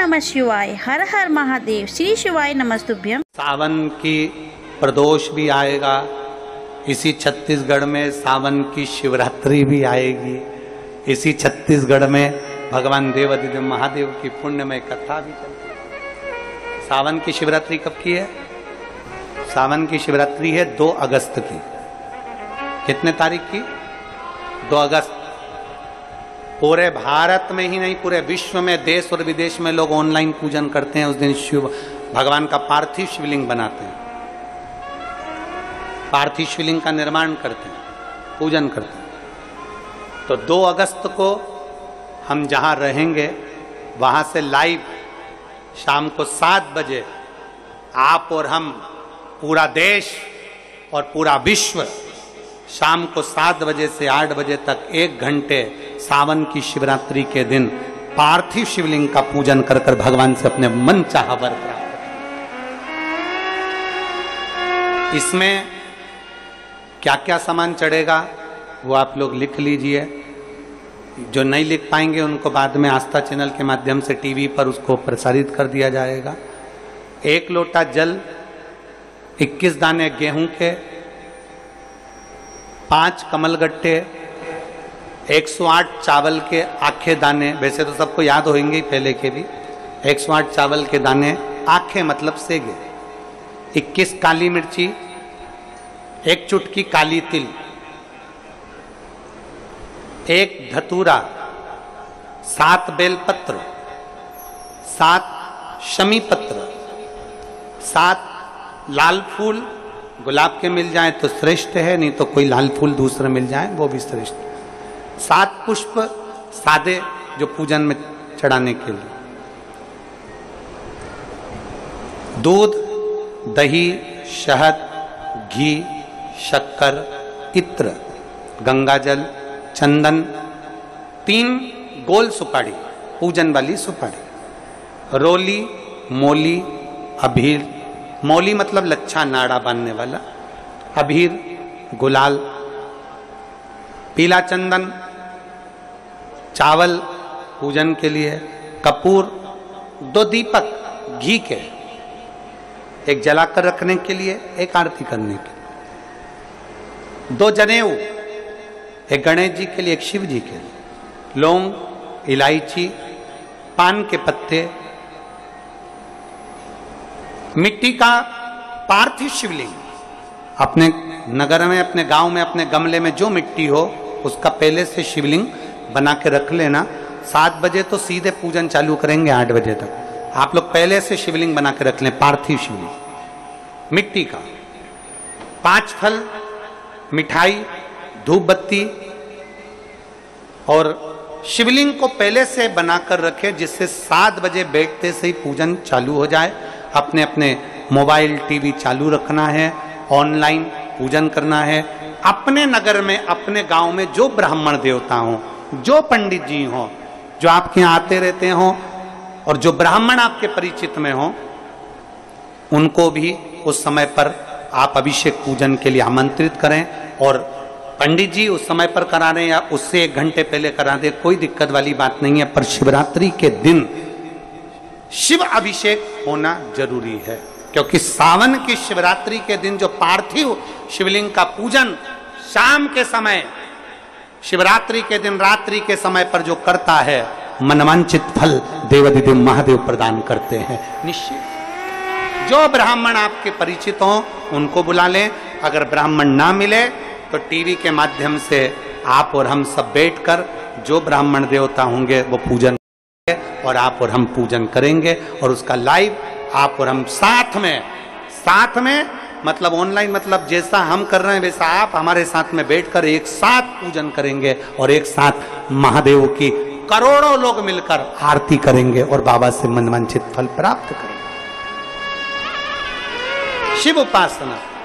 नमः शिवाय, हर हर महादेव, श्री शिवाय नमस्तुभ्यम। सावन की प्रदोष भी आएगा। इसी छत्तीसगढ़ में सावन की शिवरात्रि भी आएगी। इसी छत्तीसगढ़ में भगवान देवाधिदेव महादेव की पुण्यमय कथा भी चलती है। सावन की शिवरात्रि कब की है? सावन की शिवरात्रि है 2 अगस्त की। कितने तारीख की? 2 अगस्त। पूरे भारत में ही नहीं, पूरे विश्व में, देश और विदेश में लोग ऑनलाइन पूजन करते हैं। उस दिन शिव भगवान का पार्थिव शिवलिंग बनाते हैं, पार्थिव शिवलिंग का निर्माण करते हैं, पूजन करते हैं। तो 2 अगस्त को हम जहां रहेंगे वहां से लाइव शाम को 7 बजे आप और हम, पूरा देश और पूरा विश्व, शाम को 7 बजे से 8 बजे तक 1 घंटे सावन की शिवरात्रि के दिन पार्थिव शिवलिंग का पूजन कर कर भगवान से अपने मन चाहा वर प्राप्त। इसमें क्या क्या सामान चढ़ेगा वो आप लोग लिख लीजिए। जो नहीं लिख पाएंगे उनको बाद में आस्था चैनल के माध्यम से टीवी पर उसको प्रसारित कर दिया जाएगा। 1 लोटा जल, 21 दाने गेहूं के, 5 कमलगट्टे, 108 चावल के आखे दाने। वैसे तो सबको याद होंगे ही पहले के भी। 108 चावल के दाने, आखे मतलब सेगे, 21 काली मिर्ची, 1 चुटकी काली तिल, 1 धतूरा, 7 बेलपत्र, 7 शमी पत्र, 7 लाल फूल। गुलाब के मिल जाए तो श्रेष्ठ है, नहीं तो कोई लाल फूल दूसरा मिल जाए वो भी श्रेष्ठ। 7 पुष्प सादे जो पूजन में चढ़ाने के लिए। दूध, दही, शहद, घी, शक्कर, इत्र, गंगाजल, चंदन, 3 गोल सुपारी, पूजन वाली सुपारी, रोली, मोली, अभीर। मौली मतलब लच्छा नाड़ा बांधने वाला, अभीर, गुलाल, पीला चंदन, चावल पूजन के लिए, कपूर, 2 दीपक घी के, 1 जलाकर रखने के लिए, 1 आरती करने के लिए, 2 जनेऊ, 1 गणेश जी के लिए, 1 शिव जी के लिए, लौंग, इलायची, पान के पत्ते, मिट्टी का पार्थिव शिवलिंग। अपने नगर में, अपने गांव में, अपने गमले में जो मिट्टी हो उसका पहले से शिवलिंग बना के रख लेना। 7 बजे तो सीधे पूजन चालू करेंगे, 8 बजे तक आप लोग पहले से शिवलिंग बना के रख लें, पार्थिव शिवलिंग मिट्टी का। 5 फल, मिठाई, धूप बत्ती, और शिवलिंग को पहले से बनाकर रखें जिससे 7 बजे बैठते से ही पूजन चालू हो जाए। अपने अपने मोबाइल, टीवी चालू रखना है, ऑनलाइन पूजन करना है। अपने नगर में, अपने गांव में जो ब्राह्मण देवता हों, जो पंडित जी हों, जो आपके यहाँ आते रहते हों, और जो ब्राह्मण आपके परिचित में हों, उनको भी उस समय पर आप अभिषेक पूजन के लिए आमंत्रित करें। और पंडित जी उस समय पर करा रहे या उससे 1 घंटे पहले करा दे, कोई दिक्कत वाली बात नहीं है। पर शिवरात्रि के दिन शिव अभिषेक होना जरूरी है, क्योंकि सावन की शिवरात्रि के दिन जो पार्थिव शिवलिंग का पूजन शाम के समय, शिवरात्रि के दिन रात्रि के समय पर जो करता है, मनवांचित फल देवाधिदेव महादेव प्रदान करते हैं निश्चित। जो ब्राह्मण आपके परिचित हों उनको बुला लें। अगर ब्राह्मण ना मिले तो टीवी के माध्यम से आप और हम सब बैठकर जो ब्राह्मण देवता होंगे वो पूजन, और आप और हम पूजन करेंगे। और उसका लाइव आप और हम साथ में मतलब ऑनलाइन, मतलब जैसा हम कर रहे हैं वैसा आप हमारे साथ में बैठकर एक साथ पूजन करेंगे, और एक साथ महादेव की करोड़ों लोग मिलकर आरती करेंगे और बाबा से मनवांछित फल प्राप्त करेंगे। शिव उपासना